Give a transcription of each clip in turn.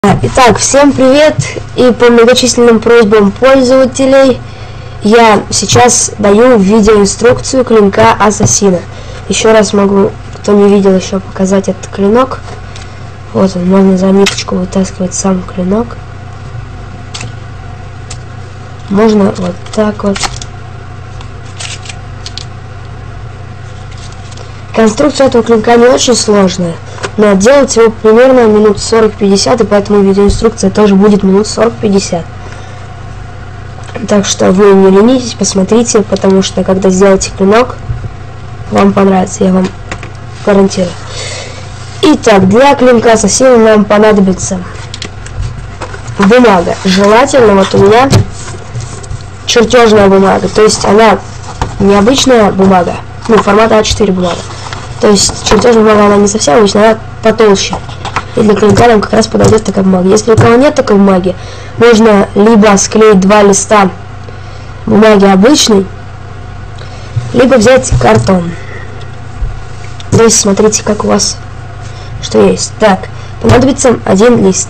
Итак, всем привет! И по многочисленным просьбам пользователей я сейчас даю видеоинструкцию клинка Ассасина. Еще раз могу, кто не видел, еще показать этот клинок. Вот он, можно за ниточку вытаскивать сам клинок. Можно вот так вот. Конструкция этого клинка не очень сложная, но делать его примерно минут 40-50, и поэтому видеоинструкция тоже будет минут 40-50. Так что вы не ленитесь, посмотрите, потому что когда сделаете клинок, вам понравится, я вам гарантирую. Итак, для клинка Ассасина нам понадобится бумага. Желательно, вот у меня чертежная бумага, то есть она необычная бумага, ну, формата А4 бумага. То есть чертежная бумага, она не совсем обычная, она потолще. И для клинка нам как раз подойдет такая бумага. Если у кого нет такой бумаги, можно либо склеить 2 листа бумаги обычной, либо взять картон. Здесь смотрите, как у вас что есть. Так, понадобится 1 лист.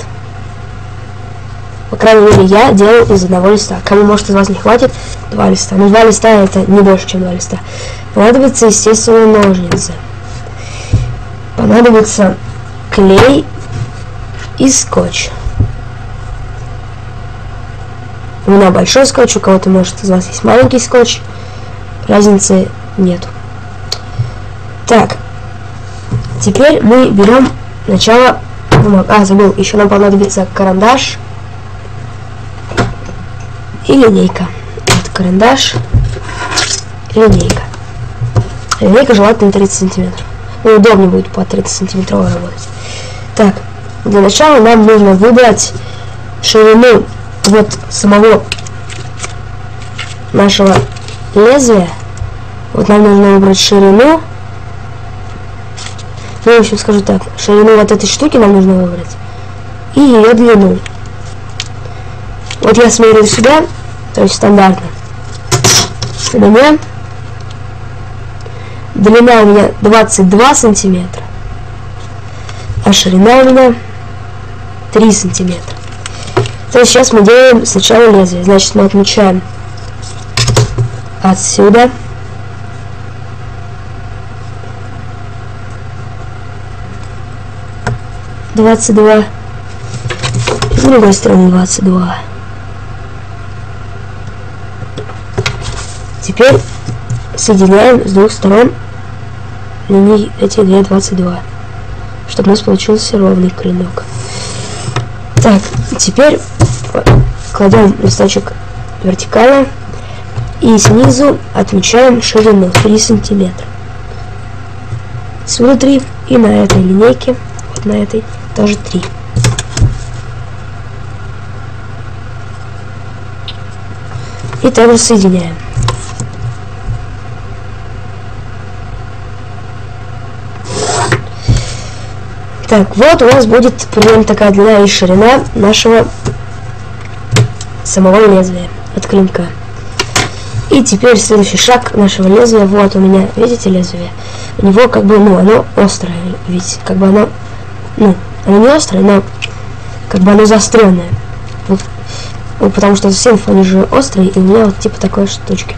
По крайней мере, я делал из 1 листа. Кому, может, из вас не хватит, 2 листа. Но 2 листа это не больше, чем 2 листа. Понадобится, естественно, ножницы. Понадобится клей и скотч. У меня большой скотч, у кого-то, может, из вас есть маленький скотч. Разницы нету. Так, теперь мы берем сначала бумагу. А, забыл, еще нам понадобится карандаш и линейка. Вот карандаш и линейка. Линейка желательно 30 сантиметров. Ну, удобнее будет по 30 сантиметровой работать. Так, для начала нам нужно выбрать ширину вот самого нашего лезвия. Вот нам нужно выбрать ширину. Ну, в общем, скажу так, ширину вот этой штуки нам нужно выбрать. И ее длину. Вот я смотрю сюда, то есть стандартно. Длина у меня 22 сантиметра, а ширина у меня 3 сантиметра. То есть сейчас мы делаем сначала лезвие. Значит, мы отмечаем отсюда. — 22. И с другой стороны 22. Теперь соединяем с двух сторон линии эти 22, чтобы у нас получился ровный клинок. Так, теперь кладем листочек вертикально и снизу отмечаем ширину 3 сантиметра. Сюда 3 и на этой линейке, вот на этой тоже 3. И также соединяем. Так, вот у нас будет примерно такая длина и ширина нашего самого лезвия от клинка. И теперь следующий шаг нашего лезвия. Вот у меня, видите, лезвие? У него как бы, ну, оно острое, ведь как бы оно, ну, оно не острое, но как бы оно заостренное. Вот, ну, потому что синф, они же острые, и у меня вот типа такой штучки.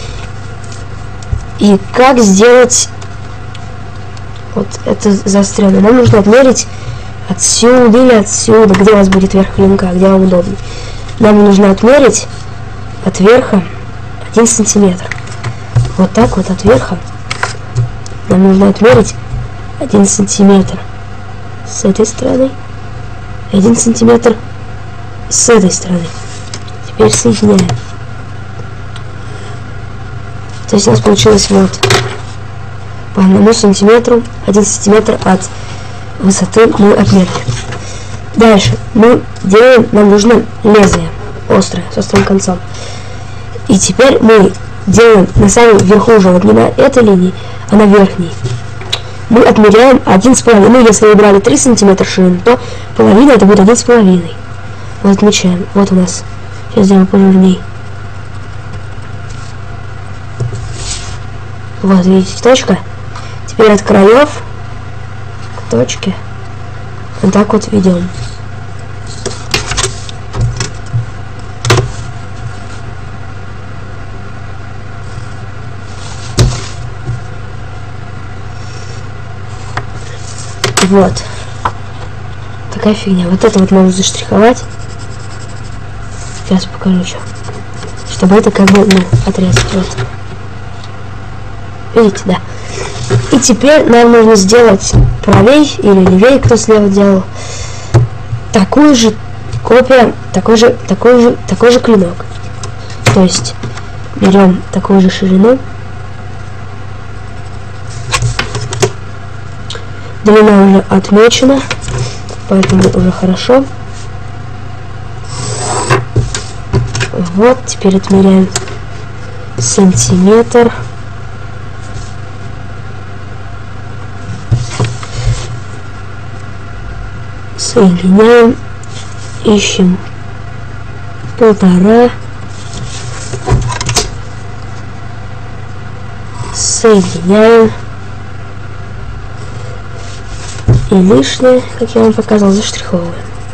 И как сделать вот это заостренное? Нам нужно отмерить отсюда или отсюда, где у вас будет верх клинка, где вам удобно. Нам нужно отмерить от верха 1 сантиметр. Вот так вот от верха нам нужно отмерить 1 сантиметр с этой стороны, 1 сантиметр с этой стороны. Теперь соединяем. То есть у нас получилось вот по 1 сантиметру, 1 сантиметр от высоты мы отмерили. Дальше мы делаем, нам нужно лезвие острое, с острым концом. И теперь мы делаем на самом верху уже, вот не на этой линии, а на верхней. Мы отмеряем 1,5. Ну, если вы брали 3 сантиметра ширину, то половина это будет 1,5. Вот отмечаем. Вот у нас. Сейчас сделаем пожирней. Вот, видите, точка. Теперь от краев к точке вот так вот ведем. Вот. Такая фигня. Вот это вот можно заштриховать. Сейчас покажу еще. Чтобы это как бы, ну, отрезать. Вот. Видите, да? И теперь нам нужно сделать правей или левее, кто слева делал, такую же копию, такой же клинок. То есть берем такую же ширину. Длина уже отмечена, поэтому уже хорошо. Вот, теперь отмеряем сантиметр. Соединяем, ищем 1,5, соединяем, и лишнее, как я вам показал, заштриховываем.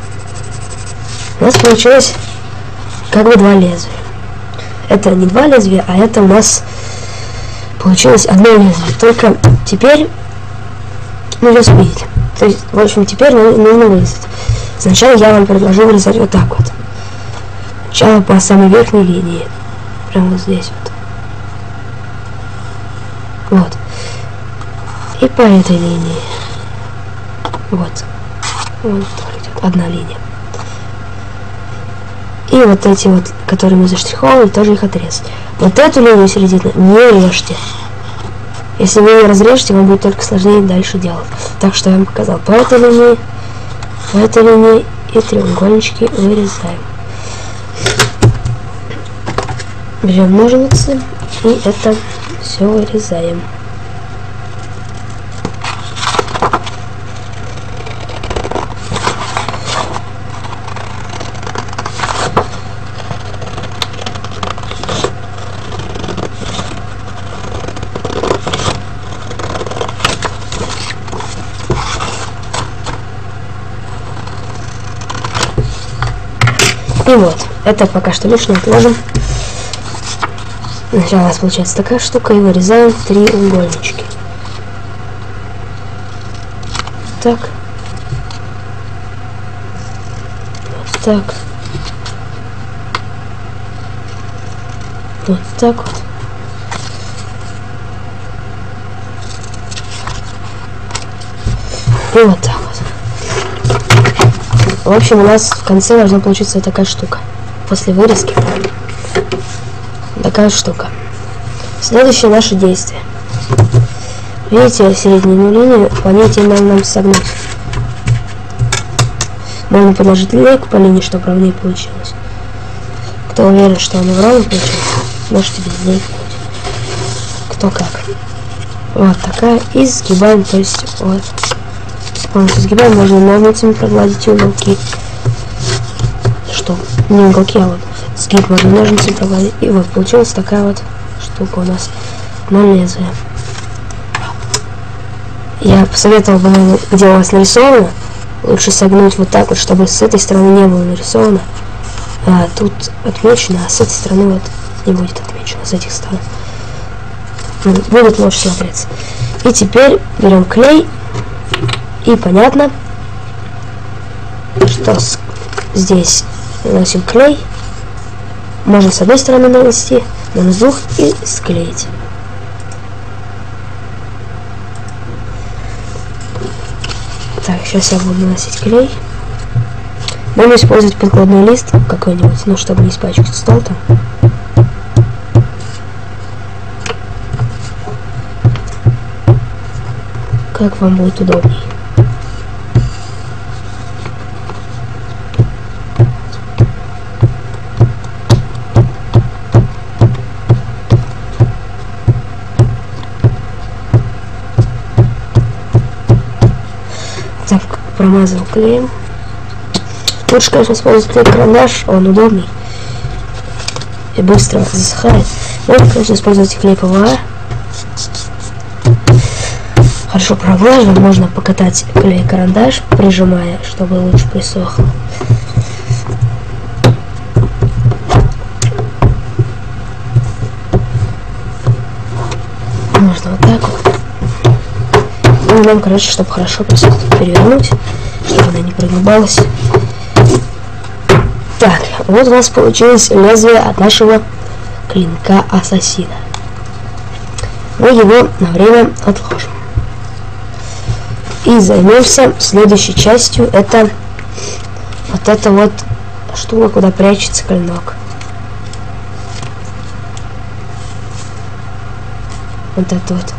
У нас получилось как бы 2 лезвия. Это не 2 лезвия, а это у нас получилось одно лезвие. Только теперь нужно спилить. То есть, в общем, теперь нужно вырезать. Сначала я вам предложу вырезать вот так вот. Сначала по самой верхней линии. Прямо вот здесь вот. Вот. И по этой линии. Вот. Вот идет одна линия. И вот эти вот, которые мы заштриховали, тоже их отрезать. Вот эту линию середины не режьте. Если вы ее разрежете, вам будет только сложнее дальше делать. Так что я вам показал по этой линии и треугольнички вырезаем. Берем ножницы и это все вырезаем. И вот, это пока что лишнее отложим. Сначала у нас получается такая штука, и вырезаем треугольнички. Так. Вот так. Вот так вот. И вот так вот. В общем, у нас в конце должна получиться такая штука. После вырезки. Такая штука. Следующее наше действие. Видите, среднюю линию, по ней нам согнуть. Можно подложить линейку по линии, чтобы ровнее получилось. Кто уверен, что оно ровно получилось, можете без линейки будет. Кто как. Вот такая. И сгибаем, то есть вот. Полностью сгибаем, можно ножницами прогладить уголки. Что? Не уголки, а вот сгиб можно ножницами прогладить. И вот получилась такая вот штука у нас на лезвие. Я посоветовал бы, где у вас нарисовано, лучше согнуть вот так вот, чтобы с этой стороны не было нарисовано. А тут отмечено, а с этой стороны вот не будет отмечено, с этих сторон. Будет лучше смотреться. И теперь берем клей. И понятно, что здесь наносим клей. Можно с одной стороны нанести, но с двух и склеить. Так, сейчас я буду наносить клей. Можно использовать подкладной лист какой-нибудь, ну, чтобы не испачкать стол там. Как вам будет удобней. Так, промазал клеем. Лучше, конечно, использовать клей-карандаш, он удобный и быстро засыхает. Можно, конечно, использовать клей ПВА. Хорошо проглаживаем, можно покатать клей-карандаш, прижимая, чтобы лучше присохло. Можно вот так вот. Ну, нам, короче, чтобы хорошо просто перевернуть, чтобы она не прогибалась. Так, вот у нас получилось лезвие от нашего клинка ассасина. Мы его на время отложим. И займемся следующей частью. Это вот эта вот штука, куда прячется клинок. Вот это вот.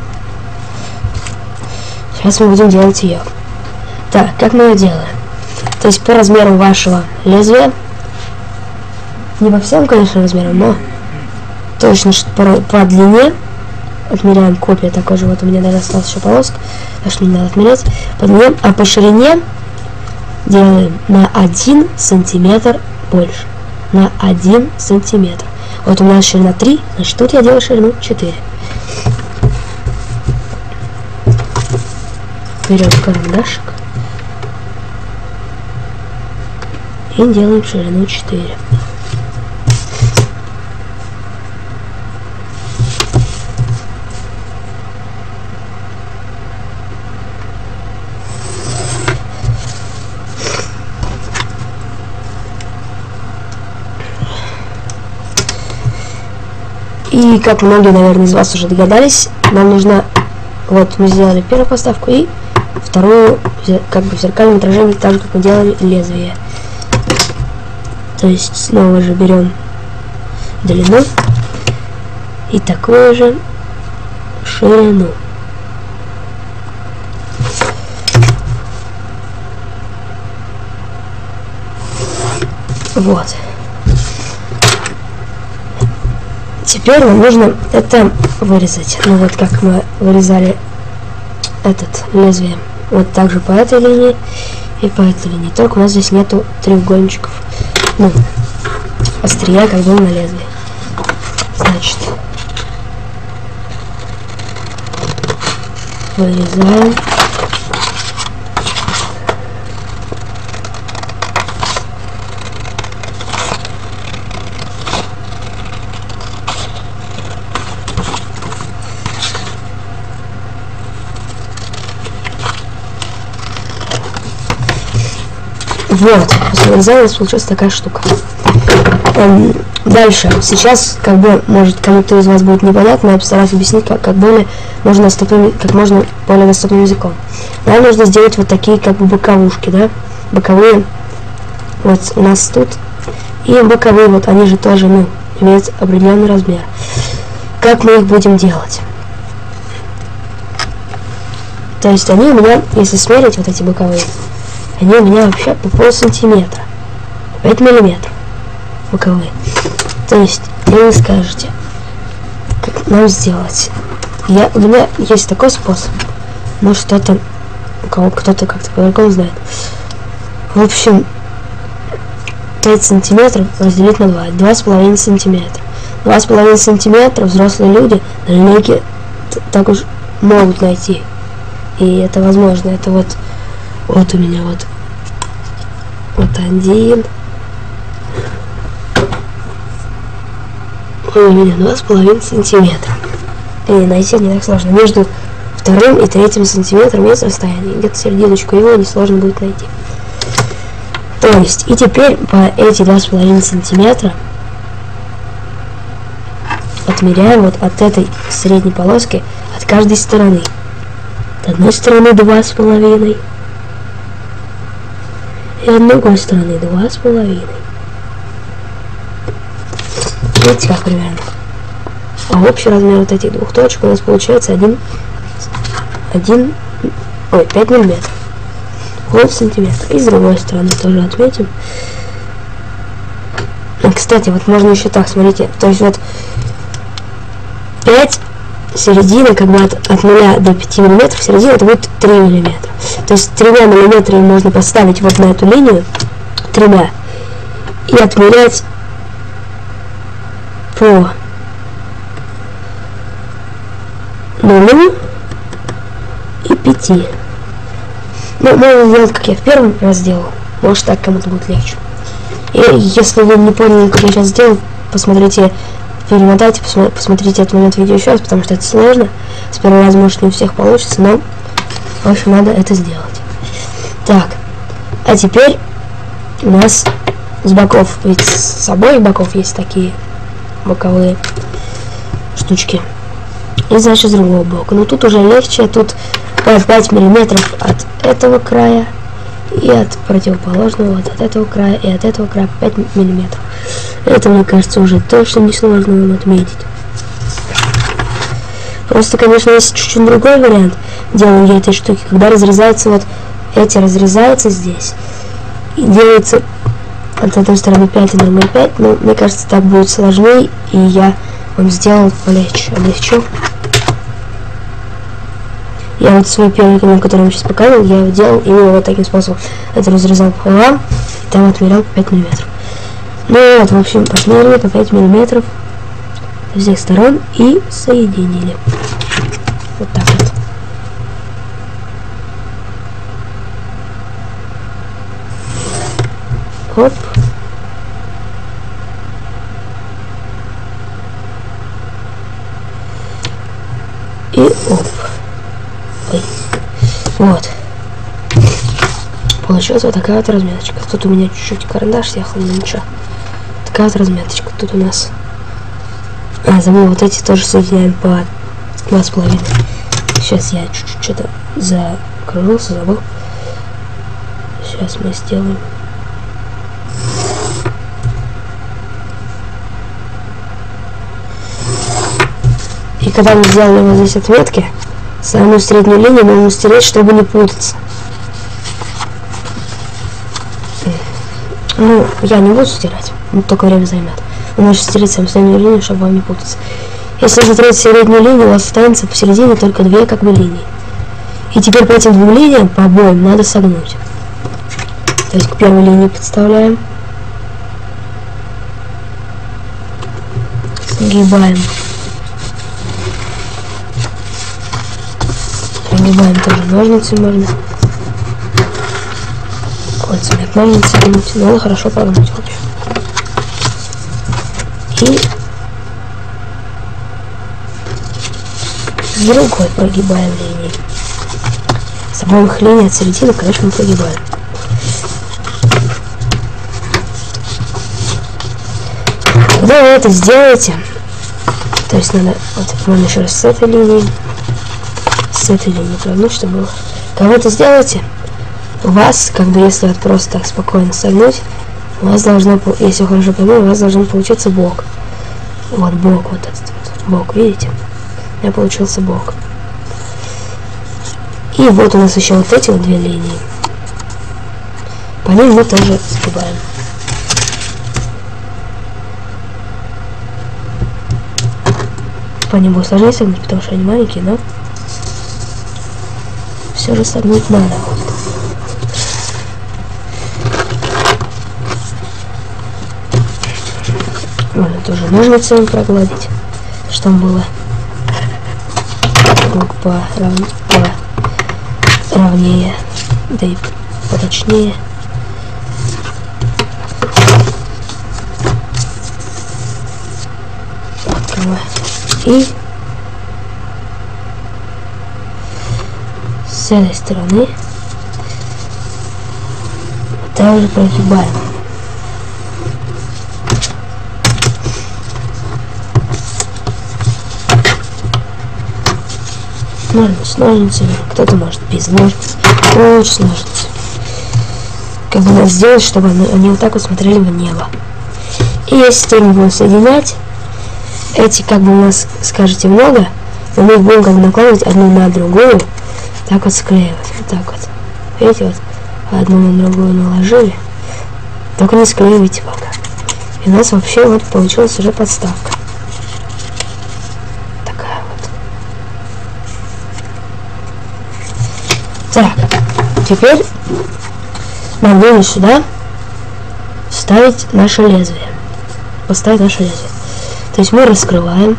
Сейчас мы будем делать ее. Так, как мы ее делаем? То есть по размеру вашего лезвия. Не по всем, конечно, размерам, но точно по длине. Отмеряем копию такой же. Вот у меня даже осталась еще полоска. Так что не надо отмерять. По длине, а по ширине делаем на 1 сантиметр больше. На 1 сантиметр. Вот у меня ширина 3, значит тут я делаю ширину 4. Берем карандашик и делаем ширину 4. И как многие, наверное, из вас уже догадались, нам нужно, вот мы сделали первую поставку и вторую, как бы в зеркальном отражении, так же, как мы делали лезвие. То есть снова же берем длину и такую же ширину. Вот. Теперь нам нужно это вырезать. Ну вот как мы вырезали этот лезвие. Вот так же по этой линии и по этой линии. Только у нас здесь нету треугольничков. Ну, острия, как было на лезвии. Значит, вырезаем. Вот, после вырезания у нас получилась такая штука. Дальше, сейчас, как бы, может, кому-то из вас будет непонятно, я постараюсь объяснить, как более можно более доступным языком. Нам нужно сделать вот такие, как бы, боковушки, да, боковые, вот у нас тут, и боковые, вот, они же тоже, ну, имеют определенный размер. Как мы их будем делать? То есть они у меня, если смерить вот эти боковые, они у меня вообще по полсантиметра, 5 миллиметров боковые. То есть, и вы скажете, как нам сделать. У меня есть такой способ, но что-то, у кого кто-то как-то по-другому знает. В общем, 5 сантиметров разделить на 2, 2,5 сантиметра. 2,5 сантиметра взрослые люди на линейке так уж могут найти. И это возможно. Это вот у меня вот один. У меня 2,5 сантиметра. И найти не так сложно. Между вторым и третьим сантиметром есть расстояние. Где-то серединочку его несложно будет найти. То есть, и теперь по эти 2,5 сантиметра отмеряем вот от этой средней полоски от каждой стороны. От одной стороны 2,5. И от другой стороны 2,5. Видите, как примерно? А общий размер вот этих двух точек у нас получается 5 миллиметров. Полсантиметра. И с другой стороны тоже отметим. Кстати, вот можно еще так, смотрите. То есть вот 5 середина, как бы от 0 до 5 миллиметров, середина это будет 3 миллиметра. То есть 3 миллиметрами можно поставить вот на эту линию, 3, и отмерять по 0 и 5. Ну, можно сделать, как я в первом раз сделал. Может, так кому-то будет легче. И если вы не поняли, как я сейчас сделал, посмотрите, перемотайте, посмотрите этот момент видео еще раз, потому что это сложно. С первого раза, может, не у всех получится, но В общем, надо это сделать. Так, а теперь у нас с боков, ведь с обоих боков есть такие боковые штучки. И значит с другого бока. Но тут уже легче, тут по 5 миллиметров от этого края и от противоположного, вот от этого края и от этого края 5 миллиметров. Это, мне кажется, уже точно несложно вам отметить. Просто, конечно, есть чуть-чуть другой вариант делания этой штуки, когда разрезается вот эти разрезаются здесь и делается от этой стороны 5 и нормально 5, но мне кажется, так будет сложнее, и я вам сделал полегче, облегчу. Я вот свой первый канал, который я вам сейчас показывал, я его делал именно вот таким способом. Это разрезал пополам, и там отмерял 5 миллиметров. Ну вот, в общем, отмерили по 5 миллиметров со всех сторон и соединили. Вот так вот. Оп. И оп. Ой. Вот. Получилась вот такая вот разметочка. Тут у меня чуть-чуть карандаш съехал, но ничего. Такая вот разметочка тут у нас. А, забыл, вот эти тоже соединяем по 2,5. Сейчас я чуть-чуть что-то закружился, забыл. Сейчас мы сделаем. И когда мы сделали вот здесь отметки, самую среднюю линию нужно стереть, чтобы не путаться. Ну, я не буду стирать, только время займет. Вы можете стереть самую среднюю линию, чтобы вам не путаться. Если затереть среднюю линию, у вас останется посередине только две как бы линии. И теперь по этим двум линиям, по обоим, надо согнуть. То есть к первой линии подставляем. Сгибаем. Прогибаем тоже ножницы можно. Кольцами от ножницы гнуть. Надо хорошо прогнуть, в общем. И с другой прогибаем линии. С обоих линий от середины, конечно, мы прогибаем. Когда вы это сделаете, то есть надо, вот можно еще раз с этой линией прогнуть, чтобы было. Когда вы это сделаете, у вас, как бы, если вот просто так спокойно согнуть, у вас должно, если хорошо прогнуть, у вас должен получиться бок. Вот бок, вот этот вот бок, видите? У меня получился бок. И вот у нас еще вот эти вот две линии. По ним мы тоже сгибаем. По ним будет сложнее согнуть, потому что они маленькие, но все же согнуть надо. Можно тоже ножницами прогладить, чтобы было поровнее, да и поточнее. И с этой стороны также прогибаем. С ножницами, кто-то может без ножниц, лучше с ножницами. Как бы надо сделать, чтобы они вот так вот смотрели в небо. И если теперь мы будем соединять, эти как бы у нас, скажете, много, но мы их будем как бы накладывать одну на другую, так вот склеивать, вот так вот. Видите, вот одну на другую наложили, только не склеивайте пока. И у нас вообще вот получилась уже подставка. Такая вот. Так, теперь нам нужно сюда вставить наше лезвие. Поставить наше лезвие. То есть мы раскрываем,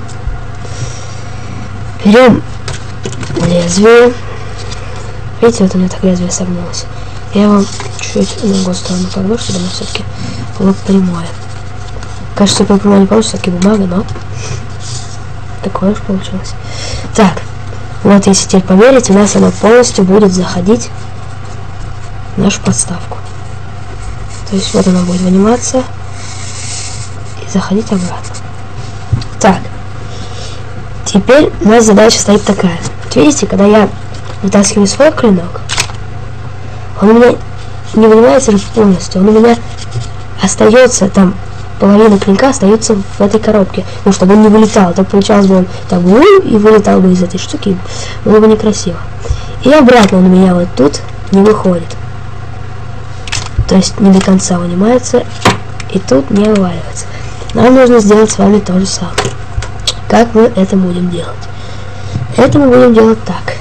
берем лезвие. Видите, вот у меня так лезвие согнулось. Я вам чуть-чуть на другую сторону погну, чтобы оно все-таки было прямое. Кажется, что прямое не получится, все-таки бумага, но такое уж получилось. Так, Вот, если теперь померить, у нас она полностью будет заходить в нашу подставку. То есть вот она будет выниматься и заходить обратно. Так. Теперь у нас задача стоит такая. Вот видите, когда я вытаскиваю свой клинок, он у меня не вынимается же полностью, он у меня остается там, половина клинка остается в этой коробке, ну, чтобы он не вылетал, так получалось бы он так бы и вылетал бы из этой штуки, было бы некрасиво. И обратно он у меня вот тут не выходит, то есть не до конца вынимается, и тут не вываливается. Нам нужно сделать с вами то же самое. Как мы это будем делать? Это мы будем делать так.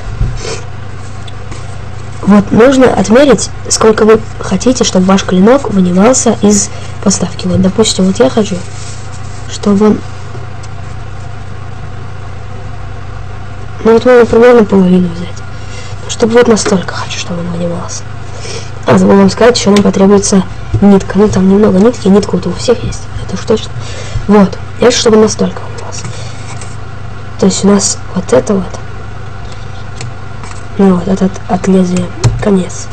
Вот нужно отмерить, сколько вы хотите, чтобы ваш клинок вынимался из подставки. Вот, допустим, вот я хочу, чтобы он... Ну вот можно примерно половину взять. Чтобы вот настолько хочу, чтобы он вынимался. А забыл вам сказать, еще нам потребуется нитка. Ну там немного нитки, нитка вот у всех есть. Это уж точно. Вот. Я хочу, чтобы он настолько вынимался. То есть у нас вот это вот. Ну вот этот от лезвия конец.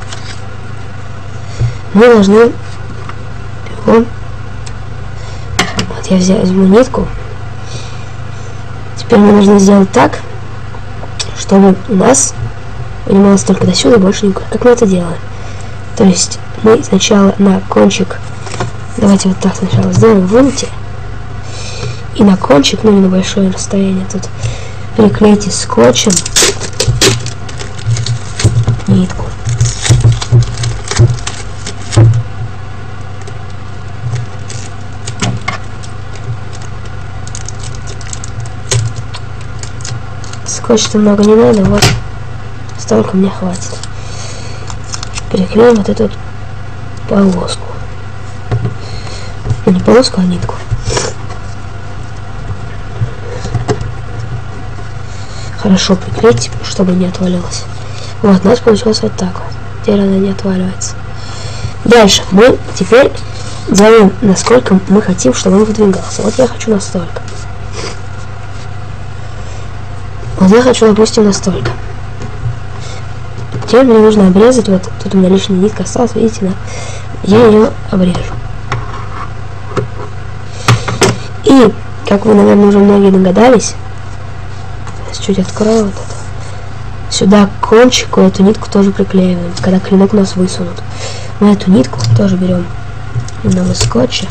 Мы должны его... Вот я возьму нитку. Теперь мы должны сделать так, чтобы у нас вынималось только до сюда и больше никуда. Как мы это делаем? То есть мы сначала на кончик, давайте вот так сначала сделаем, выньте, и на кончик, ну не на большое расстояние, тут приклейте скотчем нитку. Скотча-то много не надо, вот столько мне хватит. Переклеим вот эту полоску. Ну, не полоску, а нитку. Хорошо приклеить, чтобы не отвалилось. Вот, у нас получилось вот так вот. Теперь она не отваливается. Дальше мы теперь делаем, насколько мы хотим, чтобы он выдвигался. Вот я хочу настолько. Вот я хочу, допустим, настолько. Теперь мне нужно обрезать, вот тут у меня лишняя нитка осталась, видите, да? Я ее обрежу. И, как вы, наверное, уже многие догадались, чуть открою вот это. Сюда к кончику эту нитку тоже приклеиваем, когда клинок у нас высунут. Мы эту нитку тоже берем немного скотча.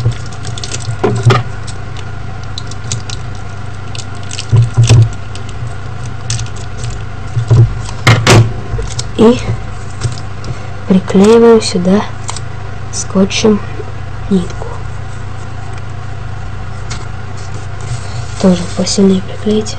И приклеиваем сюда скотчем нитку. Тоже посильнее приклеить,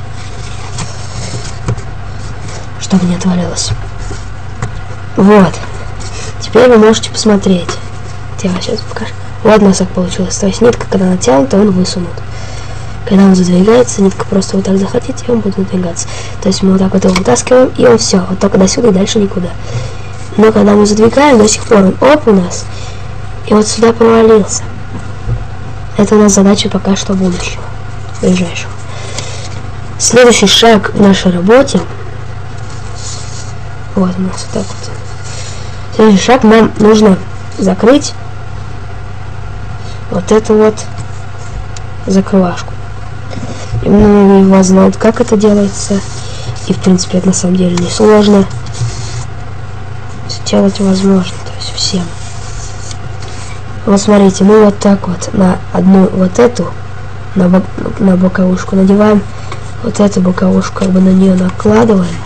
чтобы не отвалилось. Вот. Теперь вы можете посмотреть. Я вам сейчас покажу. Вот у нас так получилось. То есть нитка, когда натянута, он высунут. Когда он задвигается, нитка просто вот так захотите, и он будет задвигаться. То есть мы вот так вот его вытаскиваем, и он все. Вот только до сюда и дальше никуда. Но когда мы задвигаем, до сих пор он оп у нас. И вот сюда провалился. Это у нас задача пока что будущего. Ближайшего. Следующий шаг в нашей работе. Вот у нас вот так вот. Следующий шаг, нам нужно закрыть вот эту вот закрывашку. И многие из вас знают, как это делается. И в принципе это на самом деле не сложно. Сделать возможно, то есть всем. Вот смотрите, мы вот так вот на одну вот эту, на боковушку надеваем. Вот эту боковушку как бы на нее накладываем.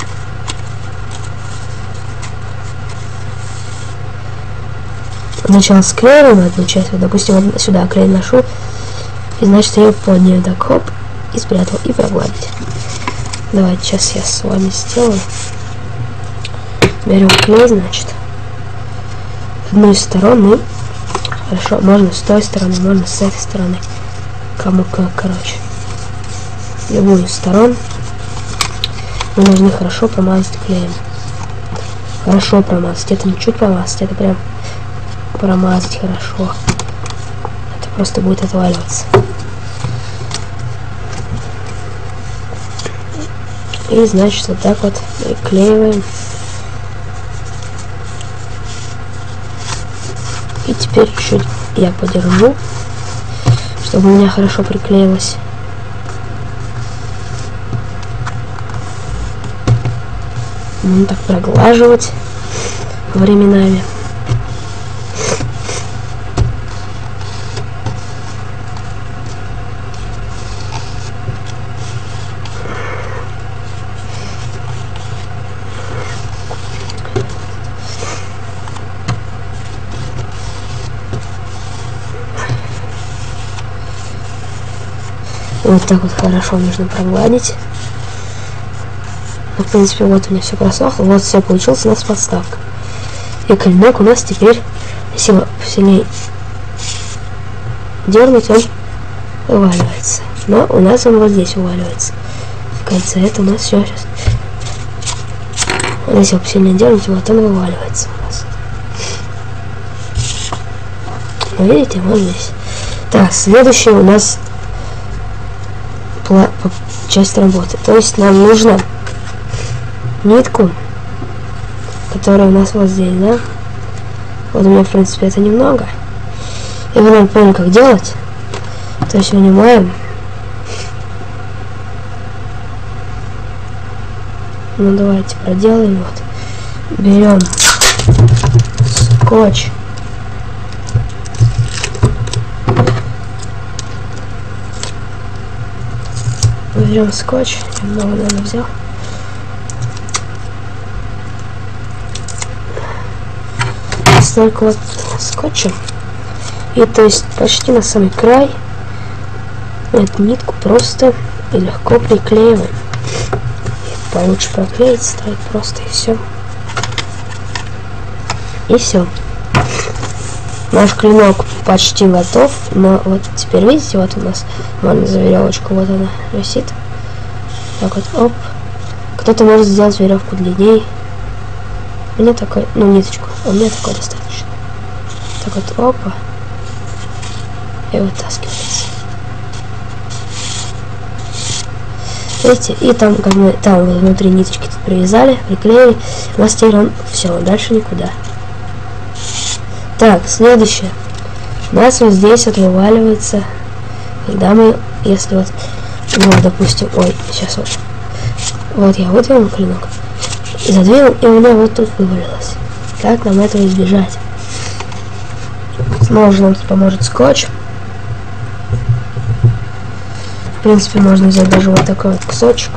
Сначала склеиваем одну часть, вот, допустим, вот сюда клей ношу, и значит ее под нее так хоп, и спрятал, и прогладить. Давайте сейчас я с вами сделаю. Берем клей, значит, одну из сторон мы, хорошо, можно с той стороны, можно с этой стороны, кому как, короче, любую из сторон мы должны хорошо промазать клеем. Хорошо промазать, это не чуть промазать, это прям промазать хорошо. Это просто будет отваливаться. И значит вот так вот приклеиваем. И теперь чуть я подержу, чтобы у меня хорошо приклеилось. Нужно так проглаживать временами. Вот так вот хорошо нужно прогладить. Ну, в принципе, вот у меня все просохло. Вот все получилось у нас подставка. И клинок у нас теперь, если его сильнее дернуть, он вываливается. Но у нас он вот здесь вываливается. В конце это у нас все сейчас. Вот если его сильнее дернуть, вот он вываливается у нас. Ну, видите, вот здесь. Так, следующее у нас часть работы. То есть нам нужно нитку, которая у нас вот здесь, да? Вот у меня, в принципе, это немного. И вы, наверное, поняли, как делать. То есть вынимаем. Ну, давайте проделаем. Вот. Берем скотч. Берем скотч, немного, наверное, взял. Столько вот скотча. И то есть почти на самый край эту нитку просто и легко приклеиваем. И получше проклеить стоит просто, и все. И все. Наш клинок почти готов, но вот теперь видите, вот у нас можно за веревочку, вот она висит. Так вот, оп. Кто-то может сделать веревку длиннее. У меня такой, ну, ниточку, у меня такой достаточно. Так вот, опа. И вытаскивается. Видите, и там, как мы там вот внутри ниточки тут привязали, приклеили. У нас теперь он все, дальше никуда. Так, следующее. У нас вот здесь вот вываливается, когда мы, если вот, ну, допустим, ой, сейчас вот, вот я выдвинул клинок, задвинул, и у меня вот тут вывалилось. Как нам этого избежать? Снова же нам тут поможет скотч. В принципе, можно взять даже вот такой вот кусочек.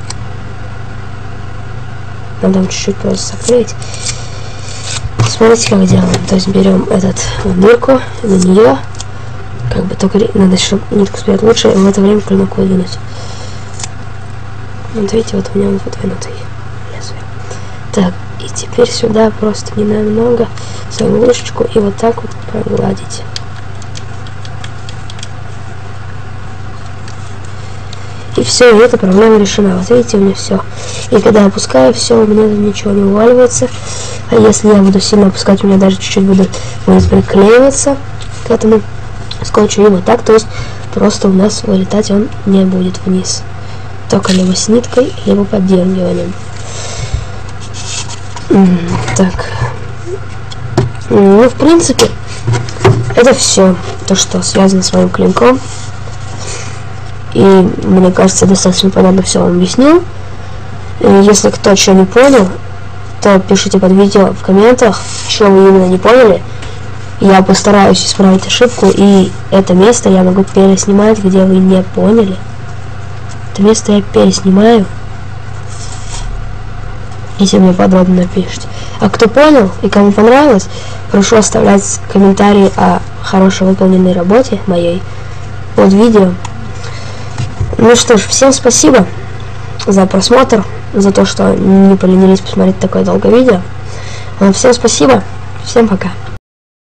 Надо там чуть-чуть просто заклеить. Смотрите, как делаем. То есть берем этот дырку, на нее, как бы только надо, чтобы нитку спрятать лучше, и в это время клинок выдвинуть. Вот видите, вот у меня он выдвинутый. Так, и теперь сюда просто немного свою ложечку и вот так вот прогладить. И все, и эта проблема решена. Вот видите, у меня все. И когда я опускаю, все, у меня ничего не уваливается. А если я буду сильно опускать, у меня даже чуть-чуть будет приклеиваться к этому скотчу. И вот так, то есть просто у нас вылетать он не будет вниз. Только либо с ниткой, либо поддергиванием. Так. Ну, в принципе, это все, то, что связано с моим клинком. И мне кажется, достаточно понятно все вам объяснил. И если кто что не понял, то пишите под видео в комментах, что вы именно не поняли. Я постараюсь исправить ошибку, и это место я могу переснимать, где вы не поняли. Это место я переснимаю, если мне подробно напишите. А кто понял и кому понравилось, прошу оставлять комментарии о хорошо выполненной работе моей под видео. Ну что ж, всем спасибо за просмотр, за то, что не поленились посмотреть такое долгое видео. Всем спасибо, всем пока.